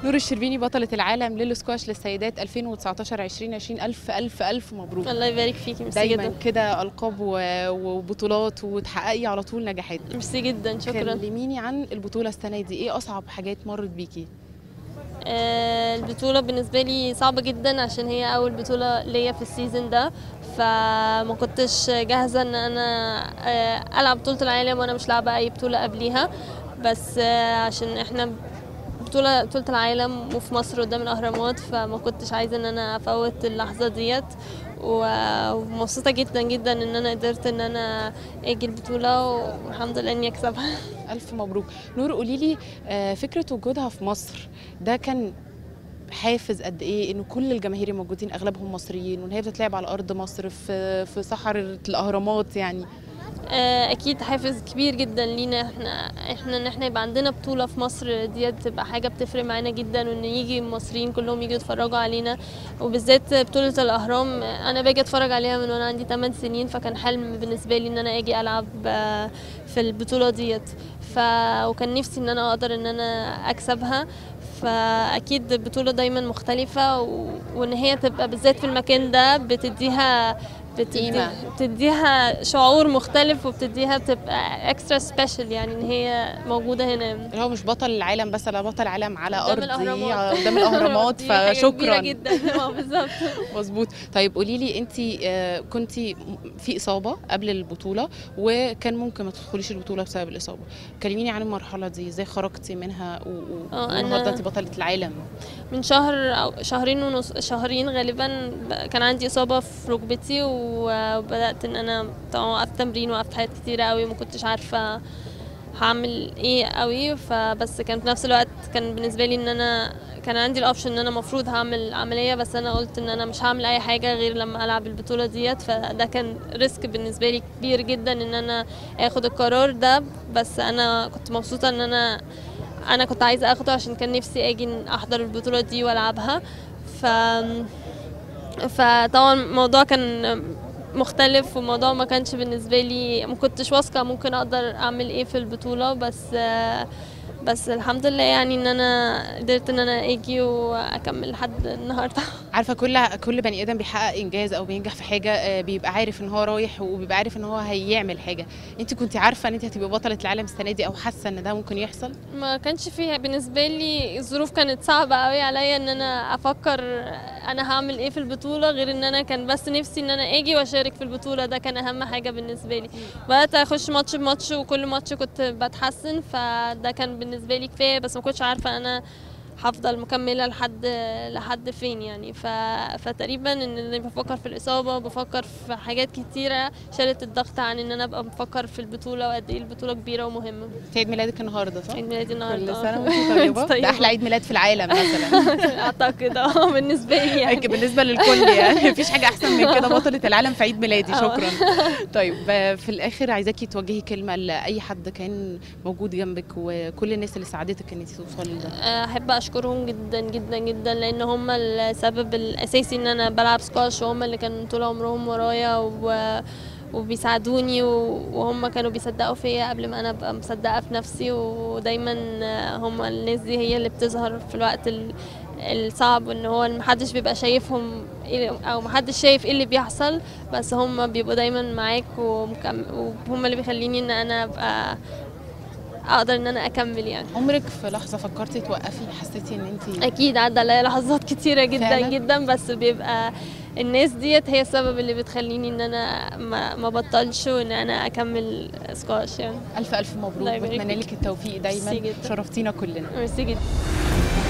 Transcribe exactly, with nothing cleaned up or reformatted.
نور الشربيني بطلة العالم للسكواش للسيدات ألفين وتسعتاشر ألفين وعشرين، ألف ألف ألف مبروك. الله يبارك فيكي، ميرسي دايما جدا. كده ألقاب وبطولات وتحققي على طول نجاحات. ميرسي جدا، شكرا. كلميني عن البطولة السنة دي، ايه أصعب حاجات مرت بيكي؟ آه، البطولة بالنسبة لي صعبة جدا عشان هي أول بطولة ليا في السيزون ده، فما كنتش جاهزة ان انا آه، ألعب بطولة العالم وانا مش لعبة اي بطولة قبليها، بس آه، عشان احنا بطولة بطولة العالم وفي مصر قدام الأهرامات، فما كنتش عايزة ان انا افوت اللحظة ديت، ومبسوطة جدا جدا ان انا قدرت ان انا اجي البطولة والحمد لله اني اكسبها. ألف مبروك. نور قوليلي، فكرة وجودها في مصر ده كان حافز قد ايه؟ انه كل الجماهير الموجودين اغلبهم مصريين، وان هي بتتلعب على ارض مصر في في صحراء الاهرامات، يعني اكيد حافز كبير جدا لينا احنا احنا ان احنا يبقى عندنا بطوله في مصر، دي تبقى حاجه بتفرق معانا جدا، وان يجي المصريين كلهم يجوا يتفرجوا علينا، وبالذات بطوله الاهرام انا باجي اتفرج عليها من وانا عندي ثمان سنين، فكان حلم بالنسبه لي ان انا اجي العب في البطوله ديت، ف وكان نفسي ان انا اقدر ان انا اكسبها. فاكيد البطوله دايما مختلفه، و... وان هي تبقى بالذات في المكان ده بتديها بتدي... بتديها شعور مختلف، وبتديها بتبقى اكسترا سبيشال، يعني ان هي موجوده هنا، اللي هو مش بطل العالم بس، لا بطل العالم على قدام ارضي الأهرامات. قدام الاهرامات فشكرا جدا. بالظبط. مظبوط. طيب قولي لي، انت كنت في اصابه قبل البطوله وكان ممكن ما تدخليش البطوله بسبب الاصابه، كلميني عن المرحله دي، ازاي خرجتي منها والنهارده انت بطله العالم؟ من شهر او شهرين ونص، شهرين غالبا، كان عندي اصابه في ركبتي، وبدات ان انا طبعا وقفت تمرين، وقفت حاجات كتيره قوي، ما كنتش عارفه هعمل ايه قوي، فبس كان في نفس الوقت كان بالنسبه لي ان انا كان عندي الاوبشن ان انا المفروض هعمل عمليه، بس انا قلت ان انا مش هعمل اي حاجه غير لما العب البطوله ديت، فده كان ريسك بالنسبه لي كبير جدا ان انا اخد القرار ده، بس انا كنت مبسوطه ان انا انا كنت عايزه اخده عشان كان نفسي اجي احضر البطوله دي والعبها. ف فطبعا الموضوع كان مختلف، والموضوع ما كانش بالنسبه لي، ما كنتش واثقه ممكن اقدر اعمل ايه في البطوله، بس بس الحمد لله يعني ان انا قدرت ان انا اجي واكمل لحد النهارده. عارفه كل كل بني ادم بيحقق انجاز او بينجح في حاجه بيبقى عارف ان هو رايح، وبيبقى عارف ان هو هيعمل حاجه. انت كنت عارفه ان انت هتبقي بطله العالم السنه دي، او حاسه ان ده ممكن يحصل؟ ما كانش فيها بالنسبه لي، الظروف كانت صعبه قوي عليا ان انا افكر انا هعمل ايه في البطوله، غير ان انا كان بس نفسي ان انا اجي واشارك في البطوله، ده كان اهم حاجه بالنسبه لي. بدات اخش ماتش بماتش، وكل ماتش كنت بتحسن، فده كان بالنسبه لي كفايه، بس ما كنتش عارفه انا هفضل مكمله لحد لحد فين يعني. ف... فتقريبا ان انا بفكر في الاصابه، بفكر في حاجات كتيره شالت الضغط عن ان انا ابقى بفكر في البطوله، وقد ايه البطوله كبيره ومهمه. عيد ميلادك النهارده صح؟ عيد ميلادي النهارده. كل سنه وانت طيبه. ده احلى عيد ميلاد في العالم مثلا. اعتقد اه بالنسبه لي يعني. بالنسبه للكل يعني مفيش حاجه احسن من كده، بطله العالم في عيد ميلادي. شكرا. طيب في الاخر عايزاكي توجهي كلمه لاي حد كان موجود جنبك، وكل الناس اللي ساعدتك ان انت توصلي لده. احب اشكرهم جدا جدا جدا، لان هم السبب الاساسي ان انا بلعب سكواش، وهم اللي كانوا طول عمرهم ورايا و... وبيساعدوني، وهم كانوا بيصدقوا فيا قبل ما انا ابقى مصدقه في نفسي، ودايما هم الناس دي هي اللي بتظهر في الوقت الصعب، ان هو محدش بيبقى شايفهم او محدش شايف ايه اللي بيحصل، بس هم بيبقوا دايما معاك، وهم اللي بيخليني ان انا ابقى اقدر ان انا اكمل يعني. عمرك في لحظه فكرتي توقفي؟ حسيتي ان انت؟ اكيد عدى عليا لحظات كتيره جدا فعلا. جدا، بس بيبقى الناس ديت هي السبب اللي بتخليني ان انا ما, ما بطلش، وان انا اكمل سكواش يعني. الف الف مبروك، بتمنى لك التوفيق دايما، شرفتينا كلنا. ميرسي جدا.